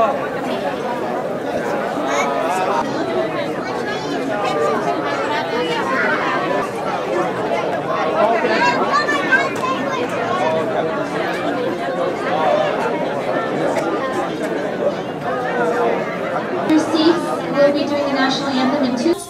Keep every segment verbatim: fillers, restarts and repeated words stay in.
Your seats will be doing the national anthem in two.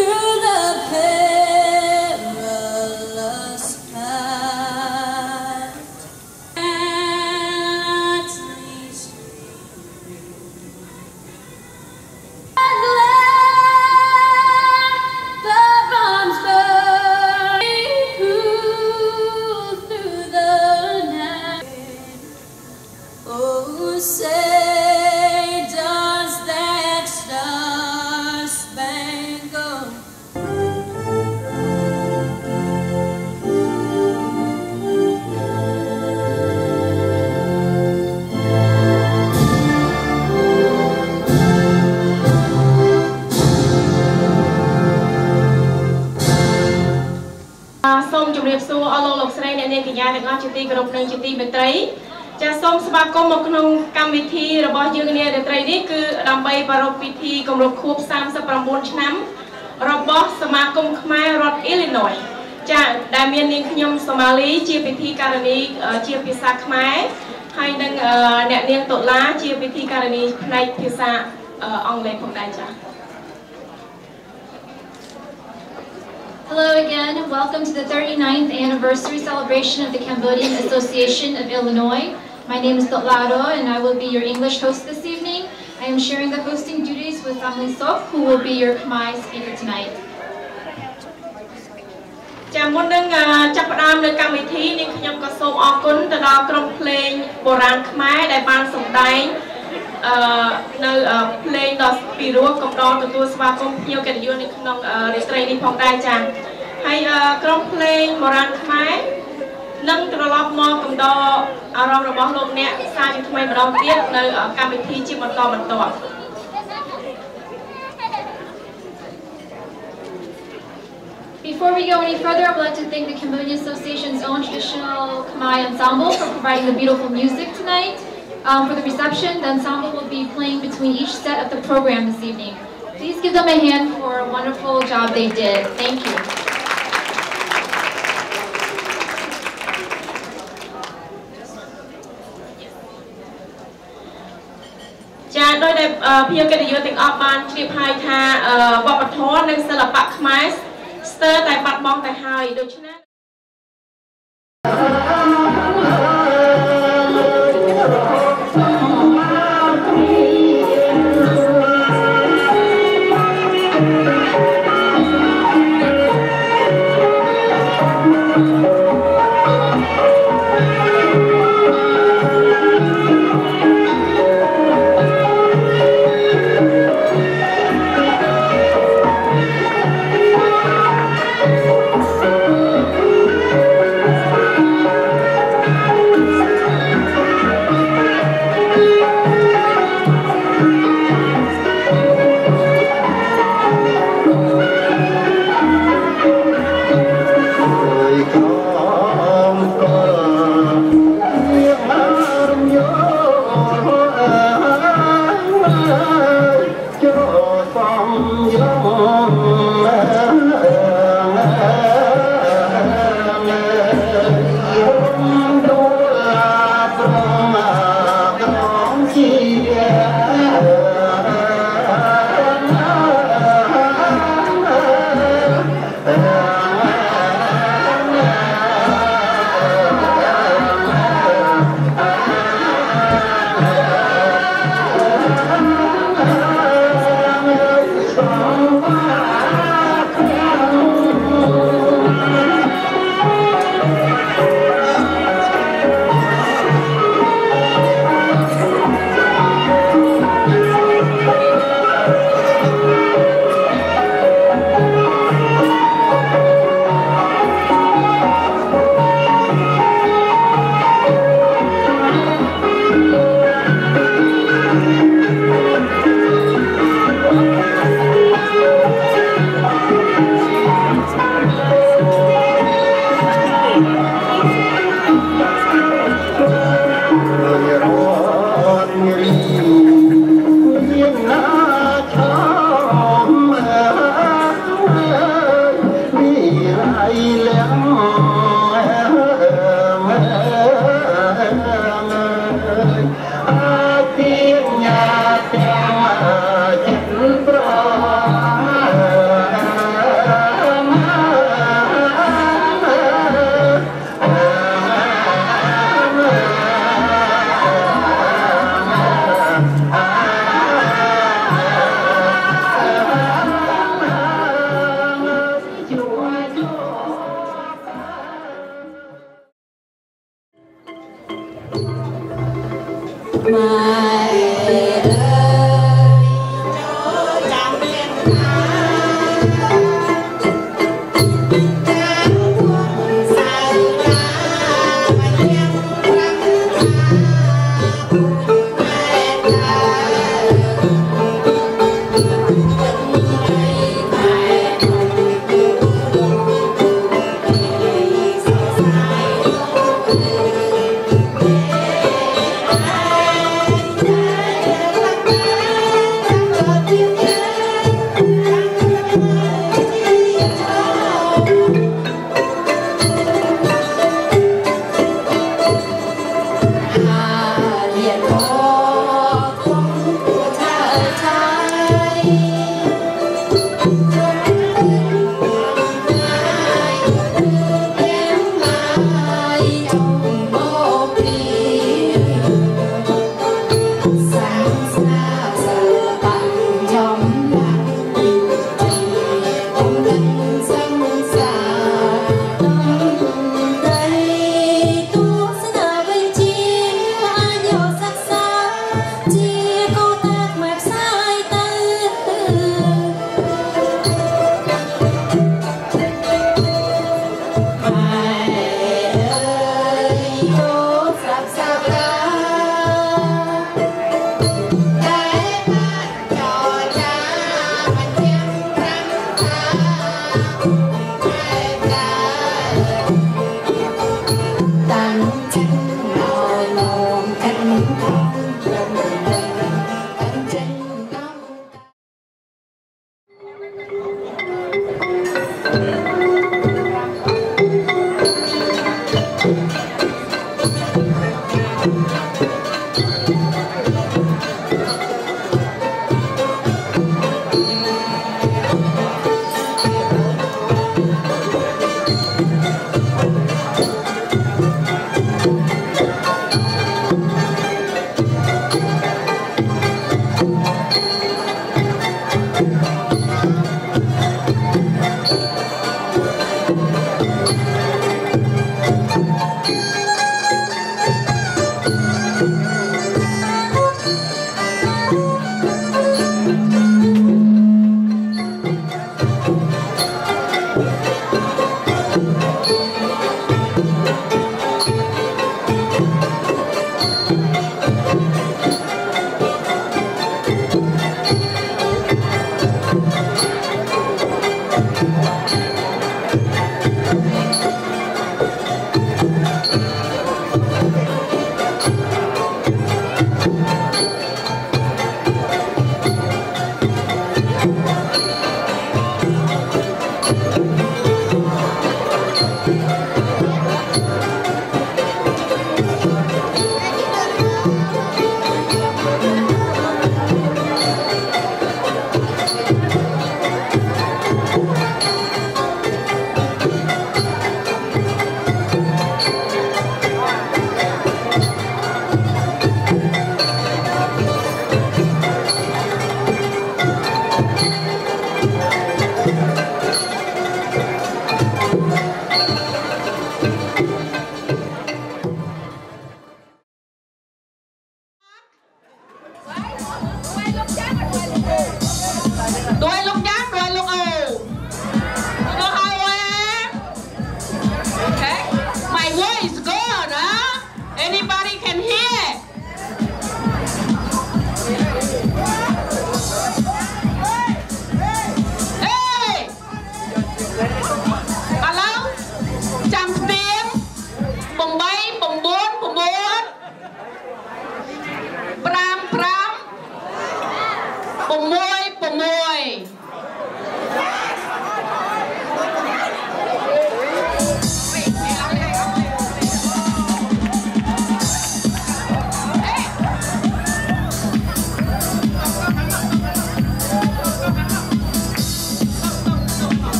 Sông chụp điệp xu ở lông lộc sài này nên cái nhà được ngõ chữ ti group nâng chữ ti bên tây. Cha sông spa có một nông cam vị thi rồi bao nhiêu cái này được tây đi cứ làm bay vào vị thi cùng một khu sam sắp làm bốn năm. Rồi bao sma công khmer rod Illinois. Cha đại miền ninh nhung Somali chia vị thi Karani chia vị sa khmer hay đang nẹt niên tổ lá chia vị thi Karani này vị sa ông lấy phong đại cha. Hello again, and welcome to the thirty-ninth anniversary celebration of the Cambodian Association of Illinois. My name is Lado, and I will be your English host this evening. I am sharing the hosting duties with Family Sok, who will be your Khmer speaker tonight. Chào mừng đến chấp đam nơi cam vị thi nên khi nhung có sôm ở cún từ đó trong play Boran Khmer đại ban sông đáy nơi play đó Piru công đo từ tôi và công nhiều cái điều này không để training phòng đại chàng hay trong play Boran Khmer nâng từ đó mò công đo ở trong đó luôn nè xa chúng tôi mà đầu tiên nơi cam vị thi chỉ một to một to. Before we go any further, I would like to thank the Cambodian Association's own traditional Khmer ensemble for providing the beautiful music tonight. Um, for the reception, the ensemble will be playing between each set of the program this evening. Please give them a hand for a wonderful job they did. Thank you. Cha đôi đẹp phía cái điều tiếng ở ban trip hai tha võ bát thó nên sẽ là bạc Khmer sơ tại bát bong tại hai được chứ nè.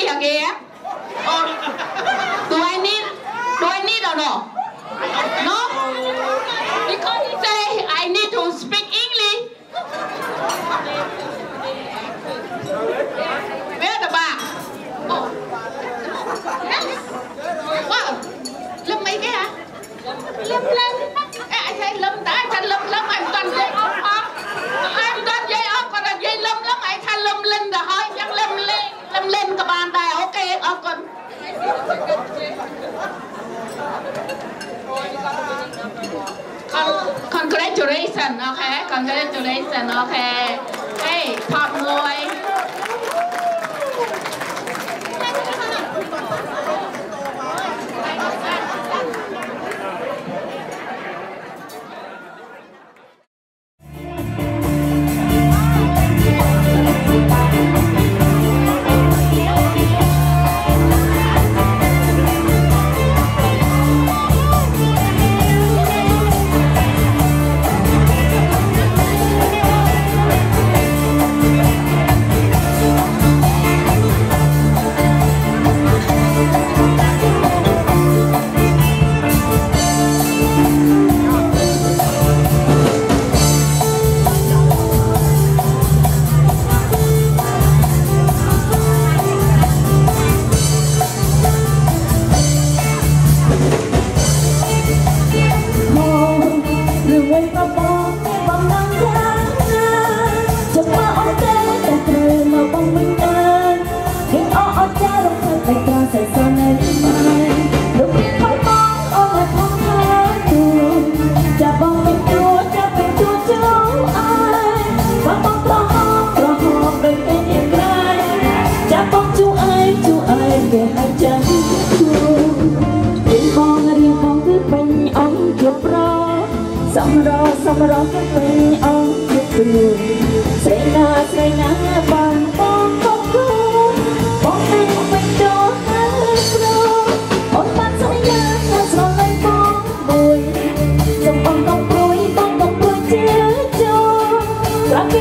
again? Or do I need, do I need or no? No? Because he say I need to speak English. Where the bar? Oh. Wow. Lâm mấy cái hả? Lâm lâm. I say lâm đã, I say lâm lâm, I'm done dây off off. I'm done dây off, còn là dây lâm lâm, I say lâm lên rồi thôi, chắc lâm lên, lâm lên các bạn đây, ok, off con. Congratulations, okay, congratulations, okay. Hey, Pop Boy.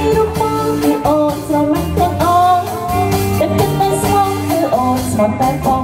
Hãy subscribe cho kênh Ghiền Mì Gõ để không bỏ lỡ những video hấp dẫn.